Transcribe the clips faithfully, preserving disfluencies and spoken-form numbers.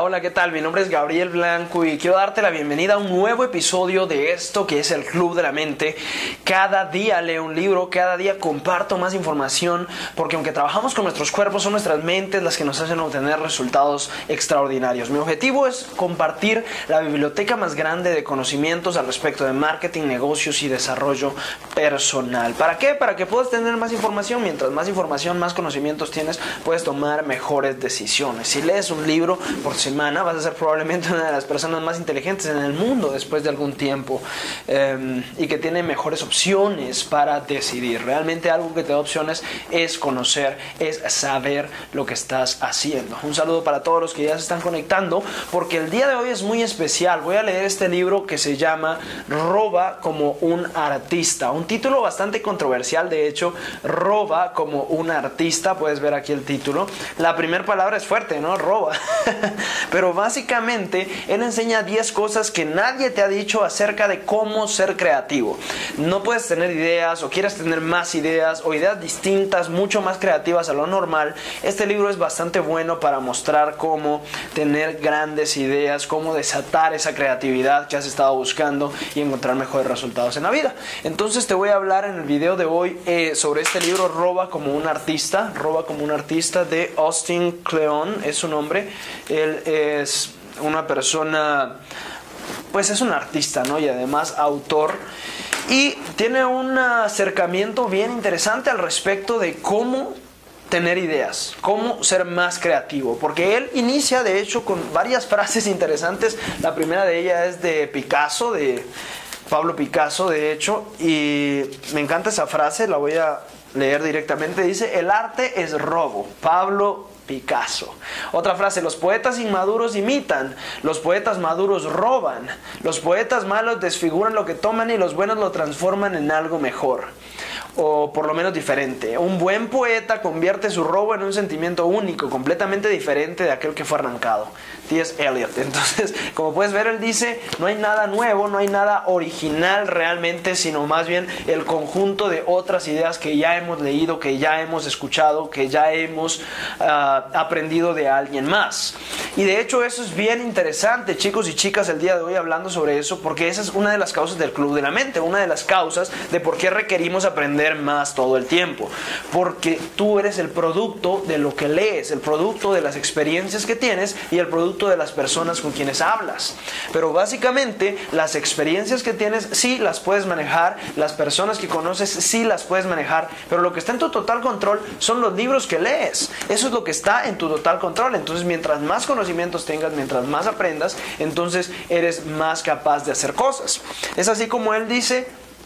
hola, ¿qué tal? Mi nombre es Gabriel Blanco y quiero darte la bienvenida a un nuevo episodio de esto que es el Club de la Mente. Cada día leo un libro, cada día comparto más información, porque aunque trabajamos con nuestros cuerpos, son nuestras mentes las que nos hacen obtener resultados extraordinarios. Mi objetivo es compartir la biblioteca más grande de conocimientos al respecto de marketing, negocios y desarrollo personal. ¿Para qué? Para que puedas tener más información. Mientras más información, más conocimientos tienes, puedes tomar mejores decisiones. Si lees un libro por semana, vas a ser probablemente una de las personas más inteligentes en el mundo después de algún tiempo, eh, y que tiene mejores opciones para decidir. Realmente algo que te da opciones es conocer, es saber lo que estás haciendo. Un saludo para todos los que ya se están conectando, porque el día de hoy es muy especial. Voy a leer este libro que se llama Roba como un artista, un título bastante controversial. De hecho, Roba como un artista, puedes ver aquí el título. La primera palabra es fuerte, ¿no? Roba. Pero básicamente él enseña diez cosas que nadie te ha dicho acerca de cómo ser creativo. No puedes tener ideas o quieres tener más ideas o ideas distintas, mucho más creativas a lo normal. Este libro es bastante bueno para mostrar cómo tener grandes ideas, cómo desatar esa creatividad que has estado buscando y encontrar mejores resultados en la vida. Entonces te voy a hablar en el video de hoy eh, sobre este libro, Roba como un artista. Roba como un artista, de Austin Kleon, es su nombre. Él es una persona, pues es un artista, ¿no? Y además autor. Y tiene un acercamiento bien interesante al respecto de cómo tener ideas, cómo ser más creativo, porque él inicia de hecho con varias frases interesantes. La primera de ellas es de Picasso, de Pablo Picasso, de hecho, y me encanta esa frase, la voy a leer directamente. Dice: el arte es robo. Pablo Picasso. Otra frase: los poetas inmaduros imitan, los poetas maduros roban, los poetas malos desfiguran lo que toman y los buenos lo transforman en algo mejor, o por lo menos diferente. Un buen poeta convierte su robo en un sentimiento único, completamente diferente de aquel que fue arrancado. T S Eliot. Entonces, como puedes ver, él dice, no hay nada nuevo, no hay nada original realmente, sino más bien el conjunto de otras ideas que ya hemos leído, que ya hemos escuchado, que ya hemos uh, aprendido de alguien más. Y de hecho eso es bien interesante, chicos y chicas, el día de hoy hablando sobre eso, porque esa es una de las causas del Club de la Mente, una de las causas de por qué requerimos aprender más todo el tiempo. Porque tú eres el producto de lo que lees, el producto de las experiencias que tienes y el producto de las personas con quienes hablas. Pero básicamente las experiencias que tienes sí las puedes manejar, las personas que conoces sí las puedes manejar, pero lo que está en tu total control son los libros que lees. Eso es lo que está en tu total control. Entonces, mientras más conocimientos tengas, mientras más aprendas, entonces eres más capaz de hacer cosas. Es así como él dice: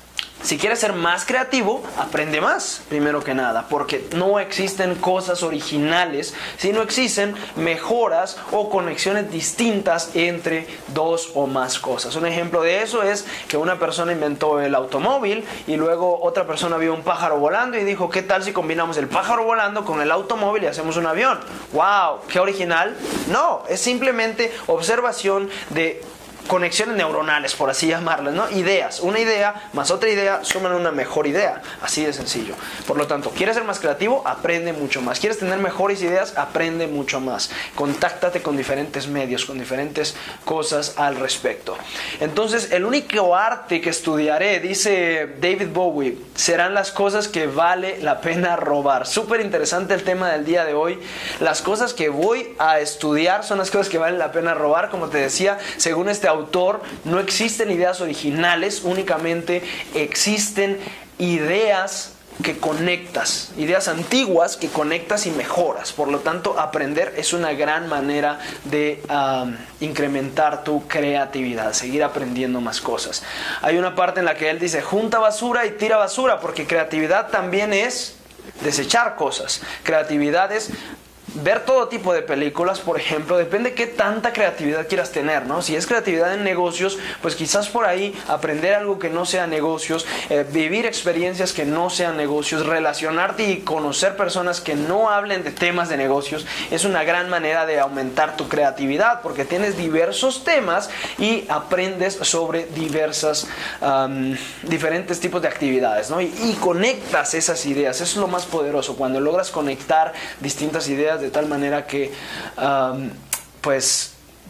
si quieres ser más creativo, aprende más, primero que nada, porque no existen cosas originales, sino existen mejoras o conexiones distintas entre dos o más cosas. Un ejemplo de eso es que una persona inventó el automóvil y luego otra persona vio un pájaro volando y dijo: ¿qué tal si combinamos el pájaro volando con el automóvil y hacemos un avión? ¡Wow! ¿Qué original? No, es simplemente observación de conexiones neuronales, por así llamarlas, ¿no? Ideas. Una idea más otra idea suman una mejor idea. Así de sencillo. Por lo tanto, ¿quieres ser más creativo? Aprende mucho más. ¿Quieres tener mejores ideas? Aprende mucho más. Contáctate con diferentes medios, con diferentes cosas al respecto. Entonces, el único arte que estudiaré, dice David Bowie, serán las cosas que vale la pena robar. Súper interesante el tema del día de hoy. Las cosas que voy a estudiar son las cosas que valen la pena robar. Como te decía, según este autor, no existen ideas originales, únicamente existen ideas que conectas, ideas antiguas que conectas y mejoras. Por lo tanto, aprender es una gran manera de um, incrementar tu creatividad, seguir aprendiendo más cosas. Hay una parte en la que él dice: junta basura y tira basura, porque creatividad también es desechar cosas. Creatividad es ver todo tipo de películas, por ejemplo. Depende qué tanta creatividad quieras tener, ¿no? Si es creatividad en negocios, pues quizás por ahí aprender algo que no sea negocios, eh, vivir experiencias que no sean negocios, relacionarte y conocer personas que no hablen de temas de negocios, es una gran manera de aumentar tu creatividad, porque tienes diversos temas y aprendes sobre diversas um, diferentes tipos de actividades, ¿no? Y, y conectas esas ideas. Eso es lo más poderoso, cuando logras conectar distintas ideas de tal manera que um, pues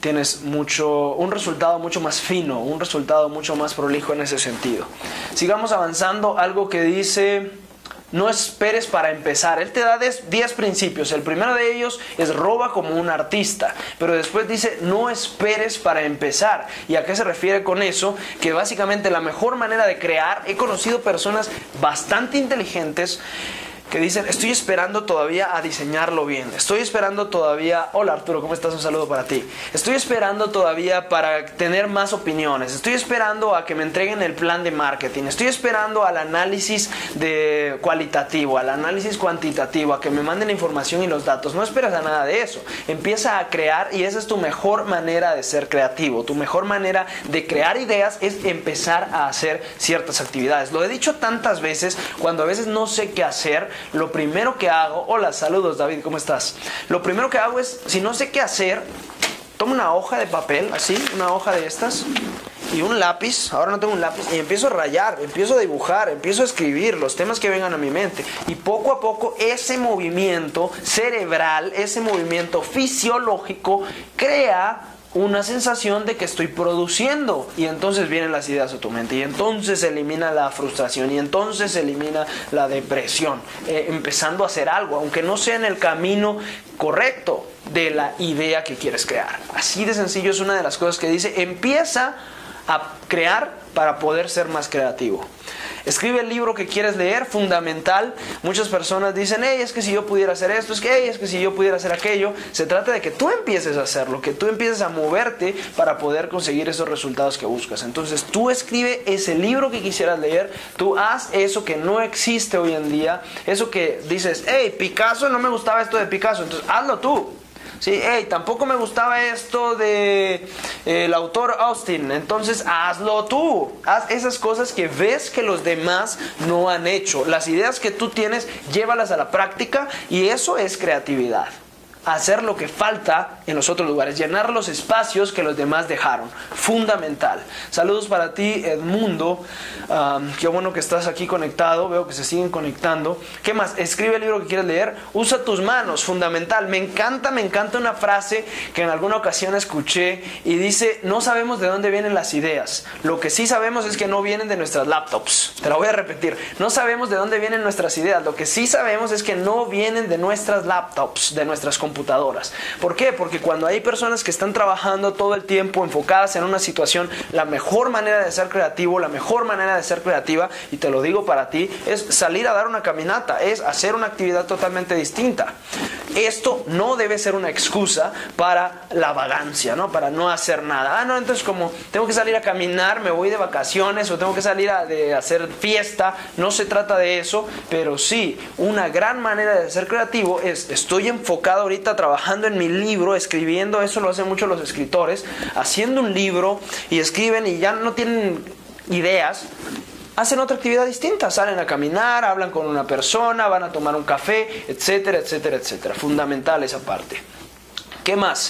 tienes mucho, un resultado mucho más fino, un resultado mucho más prolijo en ese sentido. Sigamos avanzando. Algo que dice: no esperes para empezar. Él te da diez principios. El primero de ellos es: roba como un artista. Pero después dice: no esperes para empezar. ¿Y a qué se refiere con eso? Que básicamente la mejor manera de crear, he conocido personas bastante inteligentes que dicen: estoy esperando todavía a diseñarlo bien, estoy esperando todavía, hola Arturo, ¿cómo estás? Un saludo para ti. Estoy esperando todavía para tener más opiniones, estoy esperando a que me entreguen el plan de marketing, estoy esperando al análisis de cualitativo, al análisis cuantitativo, a que me manden la información y los datos. No esperas a nada de eso, empieza a crear, y esa es tu mejor manera de ser creativo. Tu mejor manera de crear ideas es empezar a hacer ciertas actividades. Lo he dicho tantas veces, cuando a veces no sé qué hacer, lo primero que hago, hola, saludos David, ¿cómo estás? Lo primero que hago es, si no sé qué hacer, tomo una hoja de papel, así, una hoja de estas, y un lápiz. Ahora no tengo un lápiz, y empiezo a rayar, empiezo a dibujar, empiezo a escribir los temas que vengan a mi mente, y poco a poco ese movimiento cerebral, ese movimiento fisiológico crea una sensación de que estoy produciendo, y entonces vienen las ideas a tu mente, y entonces se elimina la frustración, y entonces se elimina la depresión, eh, empezando a hacer algo, aunque no sea en el camino correcto de la idea que quieres crear. Así de sencillo es una de las cosas que dice: empieza a crear para poder ser más creativo. Escribe el libro que quieres leer, fundamental. Muchas personas dicen: hey, es que si yo pudiera hacer esto, es que, hey, es que si yo pudiera hacer aquello. Se trata de que tú empieces a hacerlo, que tú empieces a moverte para poder conseguir esos resultados que buscas. Entonces tú escribe ese libro que quisieras leer, tú haz eso que no existe hoy en día, eso que dices: hey, Picasso, no me gustaba esto de Picasso, entonces hazlo tú. Sí, hey, tampoco me gustaba esto de eh, el autor Austin, entonces hazlo tú. Haz esas cosas que ves que los demás no han hecho. Las ideas que tú tienes, llévalas a la práctica, y eso es creatividad. Hacer lo que falta en los otros lugares, llenar los espacios que los demás dejaron. Fundamental. Saludos para ti, Edmundo. Um, qué bueno que estás aquí conectado. Veo que se siguen conectando. ¿Qué más? Escribe el libro que quieres leer. Usa tus manos. Fundamental. Me encanta, me encanta una frase que en alguna ocasión escuché y dice: no sabemos de dónde vienen las ideas. Lo que sí sabemos es que no vienen de nuestras laptops. Te la voy a repetir. No sabemos de dónde vienen nuestras ideas. Lo que sí sabemos es que no vienen de nuestras laptops, de nuestras computadoras. computadoras. ¿Por qué? Porque cuando hay personas que están trabajando todo el tiempo enfocadas en una situación, la mejor manera de ser creativo, la mejor manera de ser creativa, y te lo digo para ti, es salir a dar una caminata, es hacer una actividad totalmente distinta. Esto no debe ser una excusa para la vagancia, ¿no? Para no hacer nada. Ah, no, entonces como tengo que salir a caminar, me voy de vacaciones, o tengo que salir a de hacer fiesta. No se trata de eso, pero sí, una gran manera de ser creativo es: estoy enfocado ahorita trabajando en mi libro, escribiendo. Eso lo hacen mucho los escritores, haciendo un libro, y escriben y ya no tienen ideas, hacen otra actividad distinta, salen a caminar, hablan con una persona, van a tomar un café, etcétera, etcétera, etcétera. Fundamental esa parte. ¿Qué más?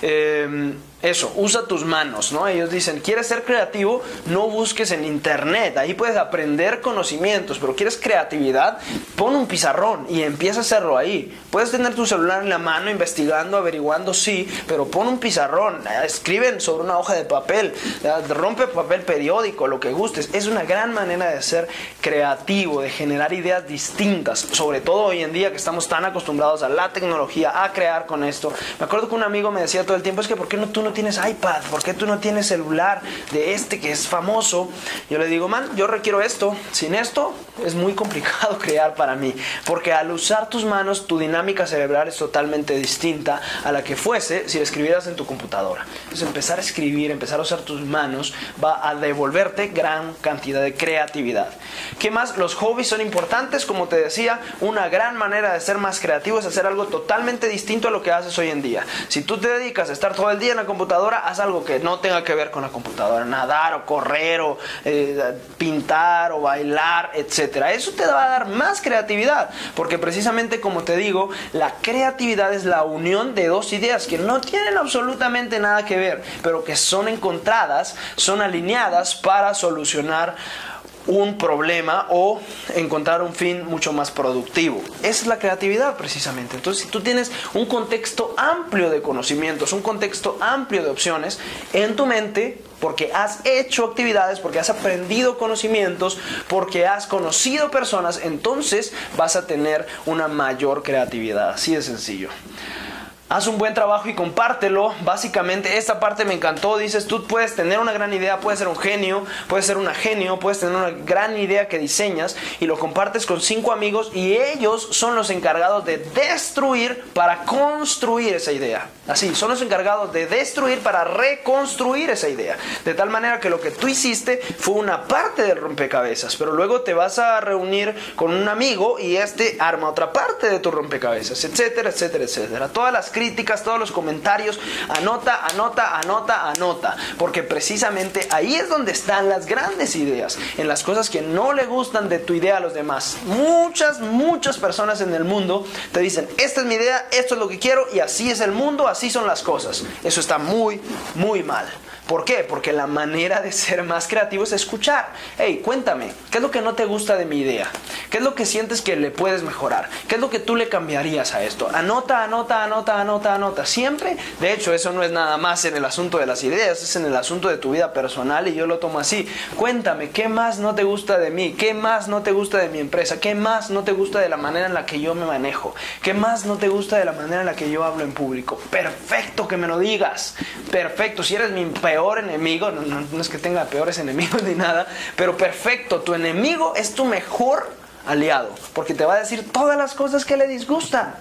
Eh, eso, usa tus manos, ¿no? Ellos dicen: ¿quieres ser creativo? No busques en internet, ahí puedes aprender conocimientos, pero ¿quieres creatividad? Pon un pizarrón y empieza a hacerlo ahí. Puedes tener tu celular en la mano investigando, averiguando, sí, pero pon un pizarrón, escriben sobre una hoja de papel, rompe papel periódico, lo que gustes. Es una gran manera de ser creativo, de generar ideas distintas, sobre todo hoy en día que estamos tan acostumbrados a la tecnología, a crear con esto. Me acuerdo que un amigo me decía todo el tiempo: es que ¿por qué no tú no tienes iPad? ¿Por qué tú no tienes celular de este que es famoso? Yo le digo: man, yo requiero esto. Sin esto es muy complicado crear para mí, porque al usar tus manos, tu dinámica cerebral es totalmente distinta a la que fuese si escribieras en tu computadora. Entonces empezar a escribir, empezar a usar tus manos va a devolverte gran cantidad de creatividad. ¿Qué más? Los hobbies son importantes, como te decía. Una gran manera de ser más creativo es hacer algo totalmente distinto a lo que haces hoy en día. Si tú te dedicas a estar todo el día en la computadora, haz algo que no tenga que ver con la computadora. Nadar o correr o eh, pintar o bailar, etcétera. Eso te va a dar más creatividad, porque precisamente, como te digo, la creatividad es la unión de dos ideas que no tienen absolutamente nada que ver, pero que son encontradas, son alineadas para solucionar un problema o encontrar un fin mucho más productivo. Esa es la creatividad precisamente. Entonces, si tú tienes un contexto amplio de conocimientos, un contexto amplio de opciones en tu mente, porque has hecho actividades, porque has aprendido conocimientos, porque has conocido personas, entonces vas a tener una mayor creatividad. Así de sencillo. Haz un buen trabajo y compártelo. Básicamente, esta parte me encantó. Dices, tú puedes tener una gran idea, puedes ser un genio, puedes ser una genio, puedes tener una gran idea que diseñas y lo compartes con cinco amigos y ellos son los encargados de destruir para construir esa idea. Así, son los encargados de destruir para reconstruir esa idea. De tal manera que lo que tú hiciste fue una parte del rompecabezas, pero luego te vas a reunir con un amigo y este arma otra parte de tu rompecabezas, etcétera, etcétera, etcétera. Todas las críticas, todos los comentarios, anota, anota, anota, anota, porque precisamente ahí es donde están las grandes ideas, en las cosas que no le gustan de tu idea a los demás. Muchas, muchas personas en el mundo te dicen, esta es mi idea, esto es lo que quiero y así es el mundo, así son las cosas. Eso está muy, muy mal. ¿Por qué? Porque la manera de ser más creativo es escuchar. Hey, cuéntame, ¿qué es lo que no te gusta de mi idea? ¿Qué es lo que sientes que le puedes mejorar? ¿Qué es lo que tú le cambiarías a esto? Anota, anota, anota, anota, anota. Siempre, de hecho, eso no es nada más en el asunto de las ideas, es en el asunto de tu vida personal y yo lo tomo así. Cuéntame, ¿qué más no te gusta de mí? ¿Qué más no te gusta de mi empresa? ¿Qué más no te gusta de la manera en la que yo me manejo? ¿Qué más no te gusta de la manera en la que yo hablo en público? Perfecto que me lo digas. Perfecto, si eres mi peor enemigo, no, no, no es que tenga peores enemigos ni nada, pero perfecto, tu enemigo es tu mejor aliado, porque te va a decir todas las cosas que le disgustan.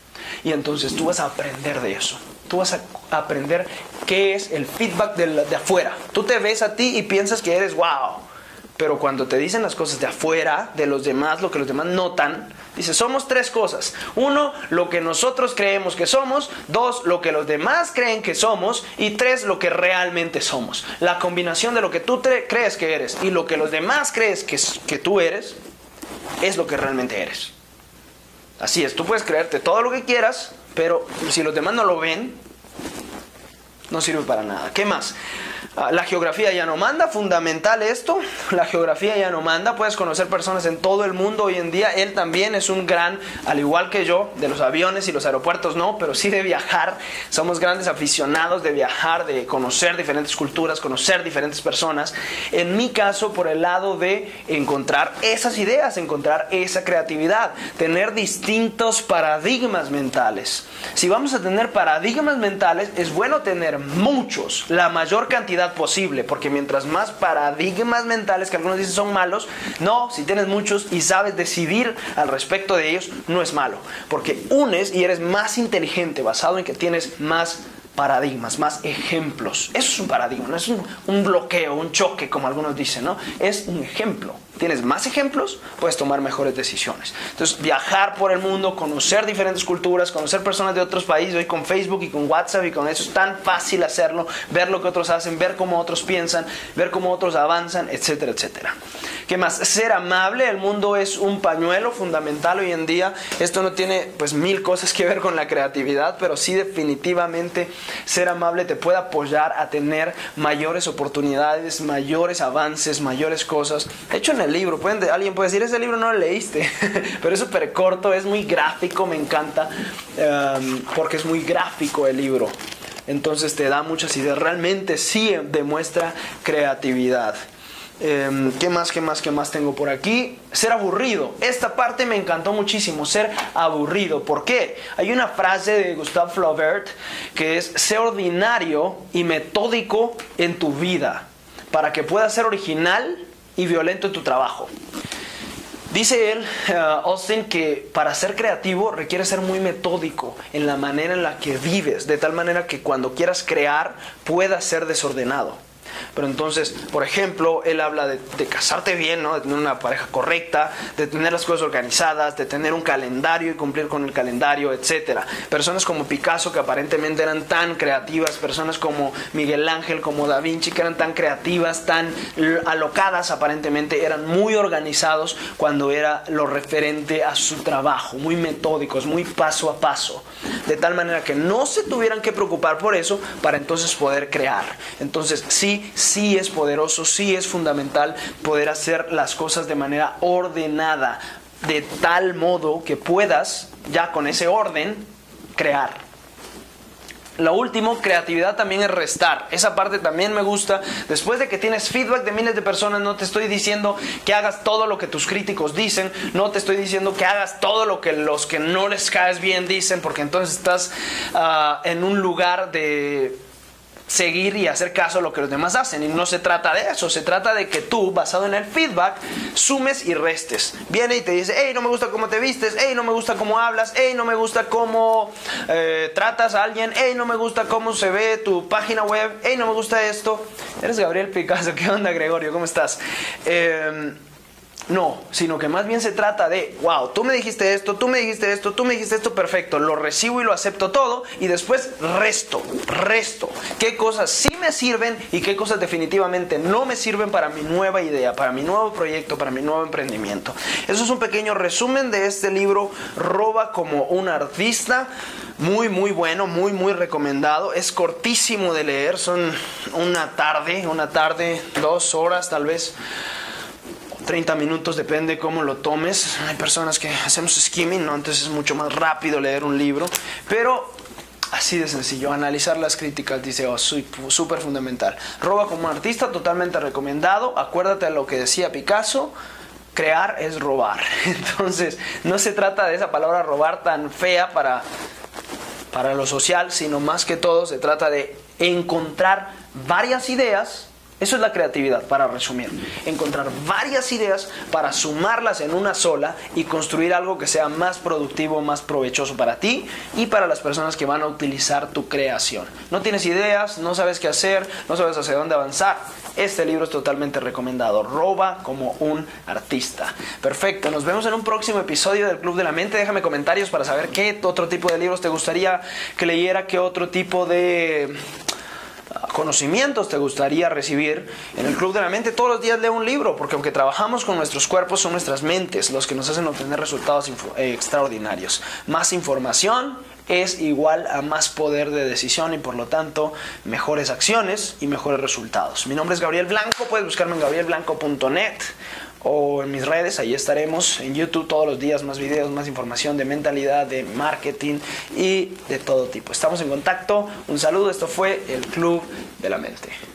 Y entonces tú vas a aprender de eso. Tú vas a aprender qué es el feedback de, la, de afuera. Tú te ves a ti y piensas que eres wow. Pero cuando te dicen las cosas de afuera, de los demás, lo que los demás notan, dices, somos tres cosas. Uno, lo que nosotros creemos que somos. Dos, lo que los demás creen que somos. Y tres, lo que realmente somos. La combinación de lo que tú te crees que eres y lo que los demás crees que, que tú eres, es lo que realmente eres. Así es, tú puedes creerte todo lo que quieras, pero si los demás no lo ven, no sirve para nada. ¿Qué más? La geografía ya no manda, fundamental esto. La geografía ya no manda, puedes conocer personas en todo el mundo hoy en día. Él también es un gran, al igual que yo, de los aviones y los aeropuertos no, pero sí de viajar. Somos grandes aficionados de viajar, de conocer diferentes culturas, conocer diferentes personas. En mi caso, por el lado de encontrar esas ideas, encontrar esa creatividad, tener distintos paradigmas mentales. Si vamos a tener paradigmas mentales, es bueno tener muchos, la mayor cantidad posible, porque mientras más paradigmas mentales, que algunos dicen son malos, no, si tienes muchos y sabes decidir al respecto de ellos, no es malo, porque unes y eres más inteligente basado en que tienes más paradigmas, más ejemplos. Eso es un paradigma, no es un, un bloqueo, un choque, como algunos dicen, ¿no? Es un ejemplo. Tienes más ejemplos, puedes tomar mejores decisiones. Entonces, viajar por el mundo, conocer diferentes culturas, conocer personas de otros países. Hoy con Facebook y con WhatsApp y con eso es tan fácil hacerlo, ver lo que otros hacen, ver cómo otros piensan, ver cómo otros avanzan, etcétera, etcétera. ¿Qué más? Ser amable. El mundo es un pañuelo fundamental hoy en día. Esto no tiene pues mil cosas que ver con la creatividad, pero sí definitivamente ser amable te puede apoyar a tener mayores oportunidades, mayores avances, mayores cosas. De hecho, en el libro, pueden, alguien puede decir, ese libro no lo leíste, pero es súper corto, es muy gráfico, me encanta, um, porque es muy gráfico el libro. Entonces te da muchas ideas, realmente sí demuestra creatividad. Eh, ¿Qué más, qué más, qué más tengo por aquí? Ser aburrido. Esta parte me encantó muchísimo, ser aburrido. ¿Por qué? Hay una frase de Gustave Flaubert que es: sé ordinario y metódico en tu vida para que puedas ser original y violento en tu trabajo. Dice él, uh, Austin, que para ser creativo requiere ser muy metódico en la manera en la que vives, de tal manera que cuando quieras crear puedas ser desordenado. Pero entonces, por ejemplo, él habla de, de casarte bien, ¿no? De tener una pareja correcta, de tener las cosas organizadas, de tener un calendario y cumplir con el calendario, etcétera. Personas como Picasso, que aparentemente eran tan creativas, personas como Miguel Ángel, como Da Vinci, que eran tan creativas, tan alocadas aparentemente, eran muy organizados cuando era lo referente a su trabajo, muy metódicos, muy paso a paso, de tal manera que no se tuvieran que preocupar por eso para entonces poder crear. Entonces, sí, sí, sí es poderoso, sí es fundamental poder hacer las cosas de manera ordenada, de tal modo que puedas, ya con ese orden, crear. Lo último, creatividad también es restar. Esa parte también me gusta. Después de que tienes feedback de miles de personas, no te estoy diciendo que hagas todo lo que tus críticos dicen. No te estoy diciendo que hagas todo lo que los que no les caes bien dicen, porque entonces estás uh, en un lugar de seguir y hacer caso a lo que los demás hacen, y no se trata de eso. Se trata de que tú, basado en el feedback, sumes y restes. Viene y te dice: hey, no me gusta cómo te vistes, hey, no me gusta cómo hablas, hey, no me gusta cómo eh, tratas a alguien, hey, no me gusta cómo se ve tu página web, hey, no me gusta esto. Eres Gabriel Picasso. ¿Qué onda, Gregorio? ¿Cómo estás? Eh... No, sino que más bien se trata de: wow, tú me dijiste esto, tú me dijiste esto, tú me dijiste esto, perfecto, lo recibo y lo acepto todo, y después resto, resto. ¿Qué cosas sí me sirven y qué cosas definitivamente no me sirven para mi nueva idea, para mi nuevo proyecto, para mi nuevo emprendimiento? Eso es un pequeño resumen de este libro, Roba como un artista. Muy, muy bueno, muy, muy recomendado. Es cortísimo de leer, son una tarde, una tarde, dos horas tal vez, treinta minutos, depende cómo lo tomes. Hay personas que hacemos skimming, ¿no? Entonces es mucho más rápido leer un libro, pero así de sencillo. Analizar las críticas, dice, oh, súper fundamental. Roba como un artista, totalmente recomendado. Acuérdate de lo que decía Picasso: crear es robar. Entonces no se trata de esa palabra robar tan fea para, para lo social, sino más que todo se trata de encontrar varias ideas. Eso es la creatividad, para resumir. Encontrar varias ideas para sumarlas en una sola y construir algo que sea más productivo, más provechoso para ti y para las personas que van a utilizar tu creación. No tienes ideas, no sabes qué hacer, no sabes hacia dónde avanzar. Este libro es totalmente recomendado. Roba como un artista. Perfecto, nos vemos en un próximo episodio del Club de la Mente. Déjame comentarios para saber qué otro tipo de libros te gustaría que leyera, qué otro tipo de conocimientos te gustaría recibir. En el Club de la Mente todos los días leo un libro, porque aunque trabajamos con nuestros cuerpos, son nuestras mentes los que nos hacen obtener resultados eh, extraordinarios. Más información es igual a más poder de decisión y por lo tanto mejores acciones y mejores resultados. Mi nombre es Gabriel Blanco, puedes buscarme en gabriel blanco punto net o en mis redes, ahí estaremos. En YouTube todos los días más videos, más información de mentalidad, de marketing y de todo tipo. Estamos en contacto. Un saludo, esto fue el Club de la Mente.